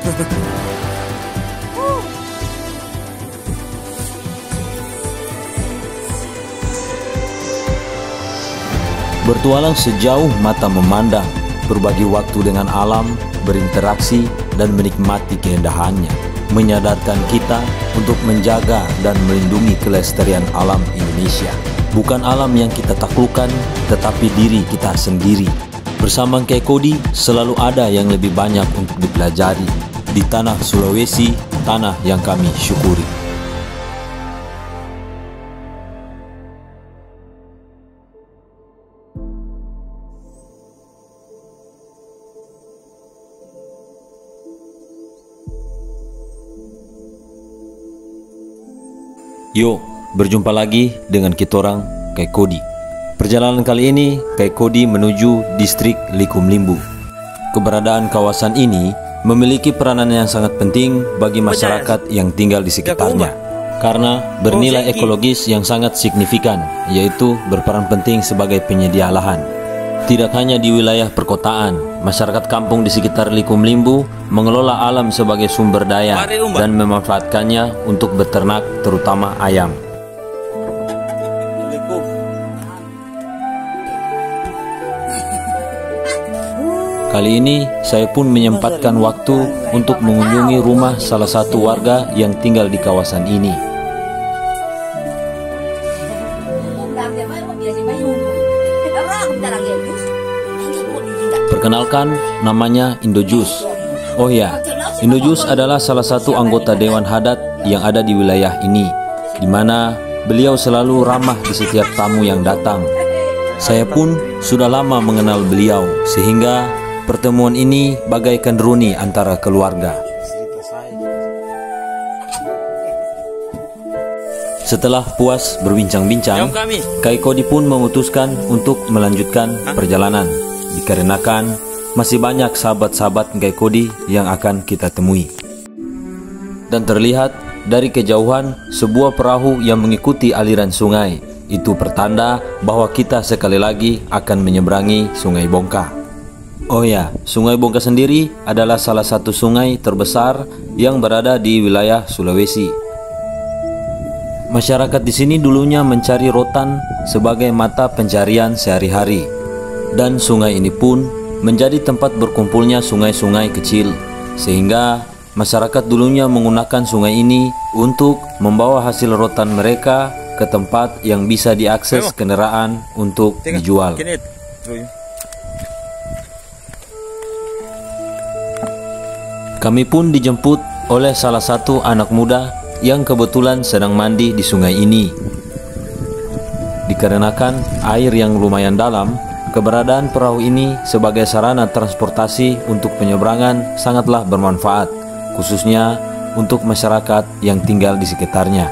Bertualang sejauh mata memandang, berbagi waktu dengan alam, berinteraksi, dan menikmati keindahannya, menyadarkan kita untuk menjaga dan melindungi kelestarian alam Indonesia. Bukan alam yang kita taklukkan, tetapi diri kita sendiri. Bersama Kyai Kodi, selalu ada yang lebih banyak untuk dipelajari. Di tanah Sulawesi, tanah yang kami syukuri. Yo, berjumpa lagi dengan kitorang Kyai Kodi. Perjalanan kali ini Kyai Kodi menuju distrik Likumlimbu. Keberadaan kawasan ini memiliki peranan yang sangat penting bagi masyarakat yang tinggal di sekitarnya karena bernilai ekologis yang sangat signifikan, yaitu berperan penting sebagai penyedia lahan. Tidak hanya di wilayah perkotaan, masyarakat kampung di sekitar Likumlimbu mengelola alam sebagai sumber daya dan memanfaatkannya untuk beternak, terutama ayam. Kali ini saya pun menyempatkan waktu untuk mengunjungi rumah salah satu warga yang tinggal di kawasan ini. Perkenalkan, namanya Indojus. Oh ya, Indojus adalah salah satu anggota Dewan Hadat yang ada di wilayah ini, di mana beliau selalu ramah di setiap tamu yang datang. Saya pun sudah lama mengenal beliau, sehingga pertemuan ini bagaikan reuni antara keluarga. Setelah puas berbincang-bincang, Kyai Kodi pun memutuskan untuk melanjutkan perjalanan, dikarenakan masih banyak sahabat-sahabat Kyai Kodi yang akan kita temui. Dan terlihat dari kejauhan sebuah perahu yang mengikuti aliran sungai. Itu pertanda bahwa kita sekali lagi akan menyeberangi Sungai Bongka. Oh ya, Sungai Bongka sendiri adalah salah satu sungai terbesar yang berada di wilayah Sulawesi. Masyarakat di sini dulunya mencari rotan sebagai mata pencarian sehari-hari. Dan sungai ini pun menjadi tempat berkumpulnya sungai-sungai kecil, sehingga masyarakat dulunya menggunakan sungai ini untuk membawa hasil rotan mereka ke tempat yang bisa diakses kendaraan untuk dijual. Kami pun dijemput oleh salah satu anak muda yang kebetulan sedang mandi di sungai ini. Dikarenakan air yang lumayan dalam, keberadaan perahu ini sebagai sarana transportasi untuk penyeberangan sangatlah bermanfaat, khususnya untuk masyarakat yang tinggal di sekitarnya.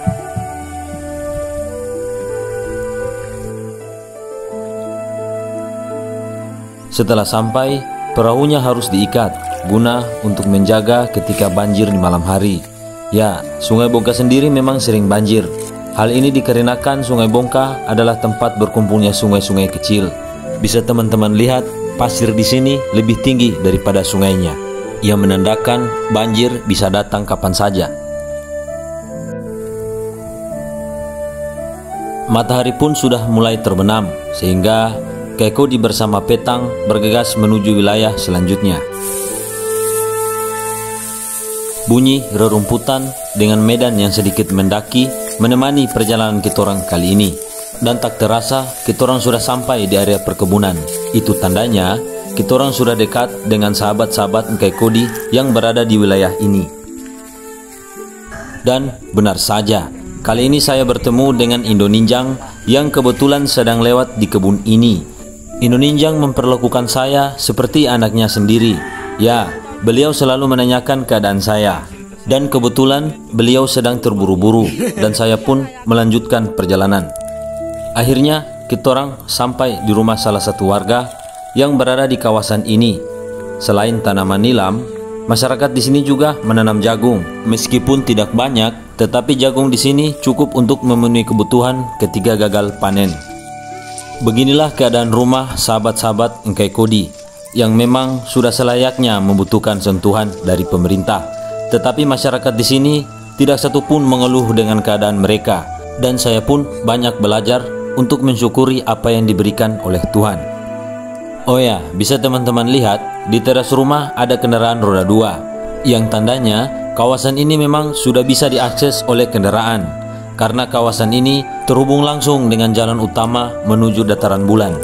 Setelah sampai, perahunya harus diikat guna untuk menjaga ketika banjir di malam hari. Ya, Sungai Bongka sendiri memang sering banjir. Hal ini dikarenakan Sungai Bongka adalah tempat berkumpulnya sungai-sungai kecil. Bisa teman-teman lihat, pasir di sini lebih tinggi daripada sungainya. Ia menandakan banjir bisa datang kapan saja. Matahari pun sudah mulai terbenam, sehingga Kyai Kodi bersama Petang bergegas menuju wilayah selanjutnya. Bunyi rerumputan dengan medan yang sedikit mendaki menemani perjalanan kitorang kali ini. Dan tak terasa kitorang sudah sampai di area perkebunan. Itu tandanya kitorang sudah dekat dengan sahabat-sahabat Kyai Kodi yang berada di wilayah ini. Dan benar saja, kali ini saya bertemu dengan Indo Ninjang yang kebetulan sedang lewat di kebun ini. Indo Ninjang memperlakukan saya seperti anaknya sendiri. Ya, beliau selalu menanyakan keadaan saya. Dan kebetulan beliau sedang terburu-buru dan saya pun melanjutkan perjalanan. Akhirnya kitorang sampai di rumah salah satu warga yang berada di kawasan ini. Selain tanaman nilam, masyarakat di sini juga menanam jagung. Meskipun tidak banyak, tetapi jagung di sini cukup untuk memenuhi kebutuhan ketika gagal panen. Beginilah keadaan rumah sahabat-sahabat Kyai Kodi. yang memang sudah selayaknya membutuhkan sentuhan dari pemerintah. Tetapi masyarakat di sini tidak satupun mengeluh dengan keadaan mereka, dan saya pun banyak belajar untuk mensyukuri apa yang diberikan oleh Tuhan. Oh ya, bisa teman-teman lihat di teras rumah ada kendaraan roda 2, yang tandanya kawasan ini memang sudah bisa diakses oleh kendaraan, karena kawasan ini terhubung langsung dengan jalan utama menuju dataran bulan.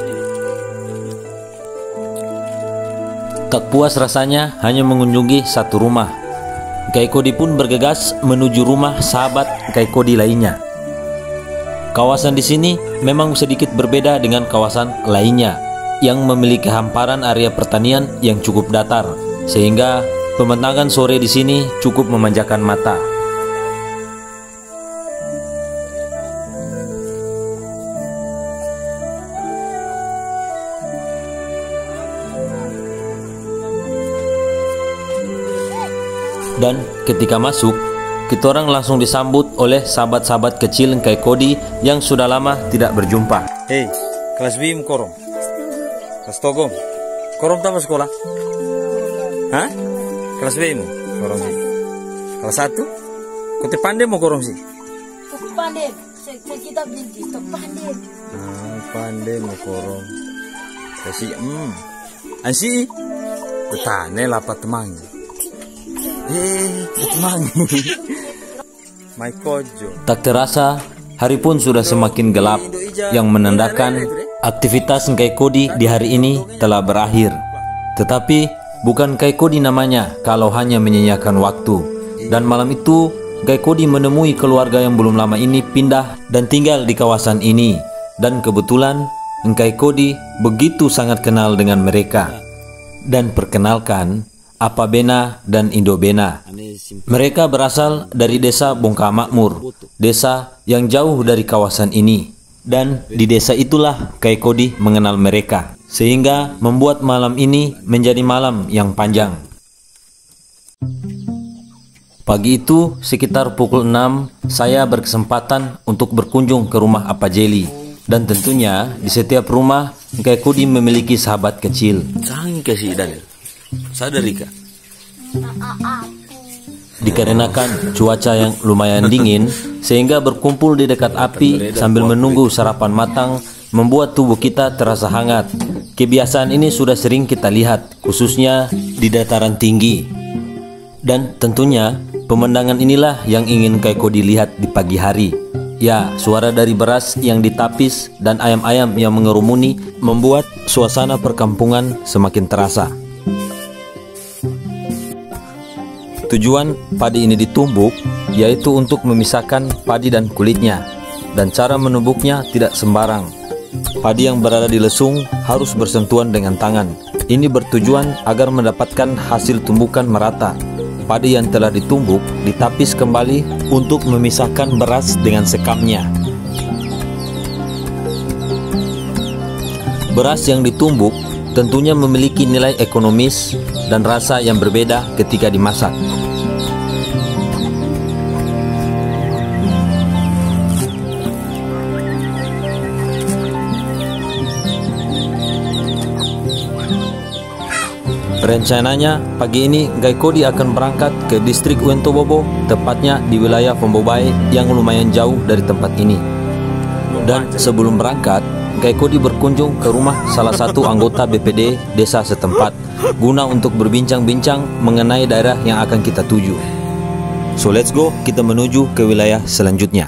Tak puas rasanya hanya mengunjungi satu rumah, Kyai Kodi pun bergegas menuju rumah sahabat Kyai Kodi lainnya. Kawasan di sini memang sedikit berbeda dengan kawasan lainnya yang memiliki hamparan area pertanian yang cukup datar, sehingga pemandangan sore di sini cukup memanjakan mata. Dan ketika masuk, kita orang langsung disambut oleh sahabat-sahabat kecil Kyai Kodi yang sudah lama tidak berjumpa. Hei, kelas BIM korong? Kelas Togom? Korong tahu sekolah? Hah? Kelas BIM korong sih? Kelas 1? Kau pandai mau korong sih? Aku pandai, saya kita binti, tak pandai. Pandai mau korong. Kasih, ansi, betane lapat temangi. Tak terasa, hari pun sudah semakin gelap, yang menandakan aktivitas Kyai Kodi di hari ini telah berakhir. Tetapi bukan Kyai Kodi namanya kalau hanya menyanyiakan waktu. Dan malam itu Kyai Kodi menemui keluarga yang belum lama ini pindah dan tinggal di kawasan ini. Dan kebetulan Kyai Kodi begitu sangat kenal dengan mereka dan perkenalkan Apa Bena dan Indo Bena. Mereka berasal dari desa Bongka Makmur, desa yang jauh dari kawasan ini. Dan di desa itulah Kyai Kodi mengenal mereka, sehingga membuat malam ini menjadi malam yang panjang. Pagi itu sekitar pukul 6, saya berkesempatan untuk berkunjung ke rumah Apa Jeli. Dan tentunya di setiap rumah Kyai Kodi memiliki sahabat kecil. Jangan kasih Daniel. Sadari kah? Dikarenakan cuaca yang lumayan dingin, sehingga berkumpul di dekat api sambil menunggu sarapan matang membuat tubuh kita terasa hangat. Kebiasaan ini sudah sering kita lihat, khususnya di dataran tinggi. Dan tentunya pemandangan inilah yang ingin Kyai Kodi lihat di pagi hari. Ya, suara dari beras yang ditapis dan ayam-ayam yang mengerumuni membuat suasana perkampungan semakin terasa. Tujuan padi ini ditumbuk yaitu untuk memisahkan padi dan kulitnya, dan cara menumbuknya tidak sembarang. Padi yang berada di lesung harus bersentuhan dengan tangan. Ini bertujuan agar mendapatkan hasil tumbukan merata. Padi yang telah ditumbuk ditapis kembali untuk memisahkan beras dengan sekamnya. Beras yang ditumbuk tentunya memiliki nilai ekonomis dan rasa yang berbeda ketika dimasak. Rencananya pagi ini Kyai Kodi akan berangkat ke distrik Wentobobo, tepatnya di wilayah Phombobae yang lumayan jauh dari tempat ini. Dan sebelum berangkat, Kyai Kodi berkunjung ke rumah salah satu anggota BPD desa setempat guna untuk berbincang-bincang mengenai daerah yang akan kita tuju. So let's go, kita menuju ke wilayah selanjutnya.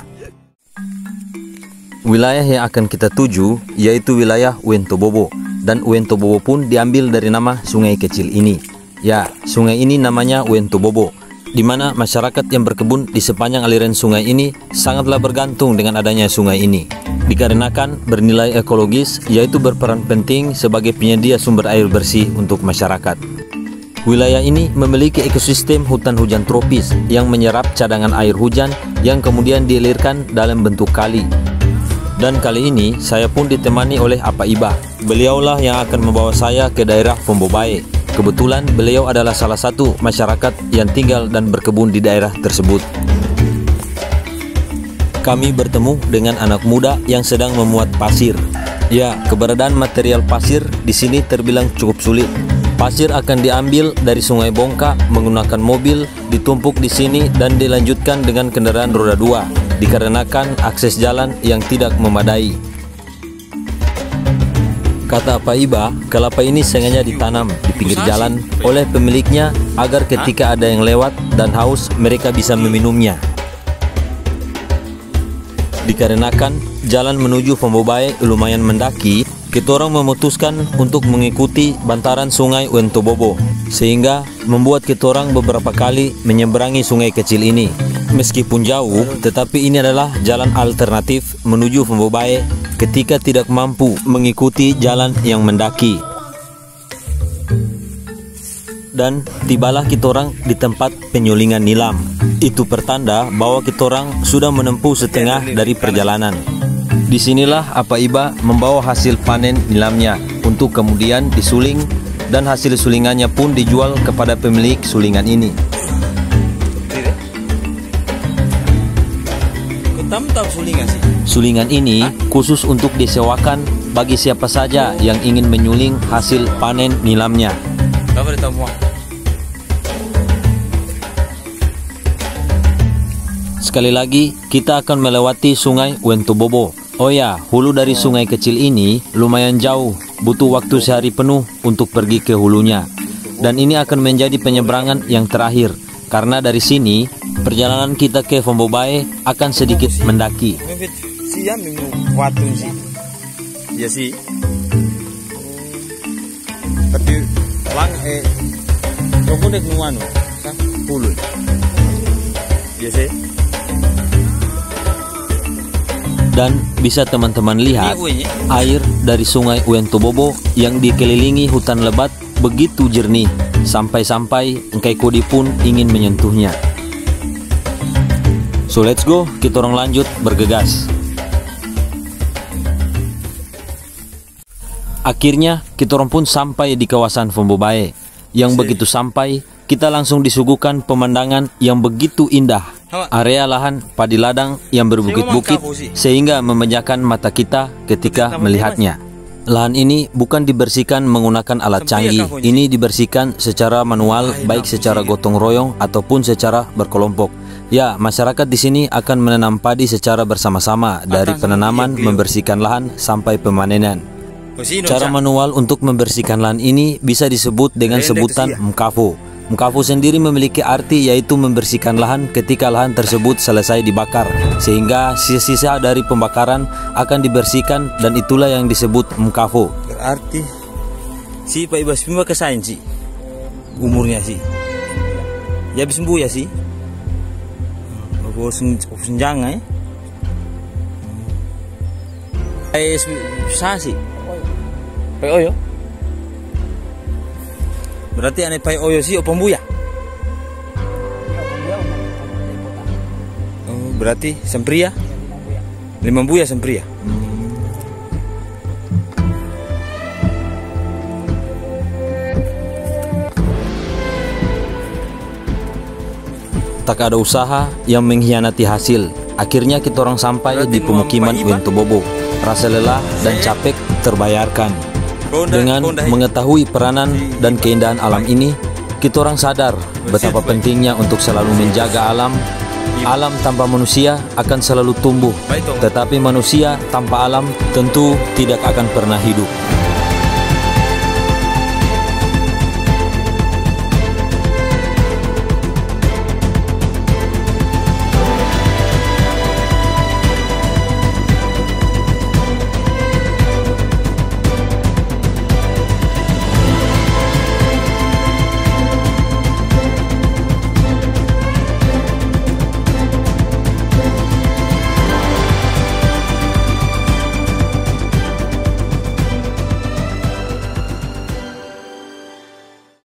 Wilayah yang akan kita tuju yaitu wilayah Wentobobo. Dan Wentobobo pun diambil dari nama sungai kecil ini. Ya, sungai ini namanya Wentobobo, di mana masyarakat yang berkebun di sepanjang aliran sungai ini sangatlah bergantung dengan adanya sungai ini. Dikarenakan bernilai ekologis, yaitu berperan penting sebagai penyedia sumber air bersih untuk masyarakat. Wilayah ini memiliki ekosistem hutan hujan tropis yang menyerap cadangan air hujan yang kemudian dialirkan dalam bentuk kali. Dan kali ini saya pun ditemani oleh Apa Iba. Beliaulah yang akan membawa saya ke daerah Phombobae. Kebetulan beliau adalah salah satu masyarakat yang tinggal dan berkebun di daerah tersebut. Kami bertemu dengan anak muda yang sedang memuat pasir. Ya, keberadaan material pasir di sini terbilang cukup sulit. Pasir akan diambil dari Sungai Bongka menggunakan mobil, ditumpuk di sini dan dilanjutkan dengan kendaraan roda 2 dikarenakan akses jalan yang tidak memadai. Kata Pak Iba, kelapa ini sengaja ditanam di pinggir jalan oleh pemiliknya agar ketika ada yang lewat dan haus mereka bisa meminumnya. Dikarenakan jalan menuju Fombobae lumayan mendaki, kita orang memutuskan untuk mengikuti bantaran sungai Wentobobo, sehingga membuat kita orang beberapa kali menyeberangi sungai kecil ini. Meskipun jauh, tetapi ini adalah jalan alternatif menuju Fombobae ketika tidak mampu mengikuti jalan yang mendaki. Dan tibalah kita orang di tempat penyulingan nilam. Itu pertanda bahwa kita orang sudah menempuh setengah dari perjalanan. Disinilah Apa Iba membawa hasil panen nilamnya untuk kemudian disuling, dan hasil sulingannya pun dijual kepada pemilik sulingan ini. Sulingan ini khusus untuk disewakan bagi siapa saja yang ingin menyuling hasil panen nilamnya. Sekali lagi, kita akan melewati sungai Wentobobo. Oh ya, hulu dari sungai kecil ini lumayan jauh, butuh waktu sehari penuh untuk pergi ke hulunya. Dan ini akan menjadi penyeberangan yang terakhir, karena dari sini perjalanan kita ke Fombobae akan sedikit mendaki. Ya sih. Tapi lang tunggu dek nuanu, kan hulu. Ya sih. Dan bisa teman-teman lihat, air dari sungai Wentobobo yang dikelilingi hutan lebat begitu jernih, sampai-sampai Engkai Kodi pun ingin menyentuhnya. So let's go, kita orang lanjut bergegas. Akhirnya kita orang pun sampai di kawasan Fombobae. Yang begitu sampai, kita langsung disuguhkan pemandangan yang begitu indah. Area lahan padi ladang yang berbukit-bukit sehingga memanjakan mata kita ketika melihatnya. Lahan ini bukan dibersihkan menggunakan alat canggih. Ini dibersihkan secara manual, baik secara gotong royong ataupun secara berkelompok. Ya, masyarakat di sini akan menanam padi secara bersama-sama dari penanaman, membersihkan lahan sampai pemanenan. Cara manual untuk membersihkan lahan ini bisa disebut dengan sebutan mkafo. Mkafo sendiri memiliki arti yaitu membersihkan lahan ketika lahan tersebut selesai dibakar, sehingga sisa-sisa dari pembakaran akan dibersihkan, dan itulah yang disebut mkafo. Berarti si Pak Iba semua kesain sih umurnya sih. Ya habis sembuh ya sih. Senjang susah sih. Pai Oyo. Berarti ane Pai Oyo sih opombuya. Oh, berarti sempria. Limambuya sempria. Tak ada usaha yang mengkhianati hasil. Akhirnya kita orang sampai di pemukiman Wentobobo. Rasa lelah dan capek terbayarkan. Dengan mengetahui peranan dan keindahan alam ini, kita orang sadar betapa pentingnya untuk selalu menjaga alam. Alam tanpa manusia akan selalu tumbuh, tetapi manusia tanpa alam tentu tidak akan pernah hidup.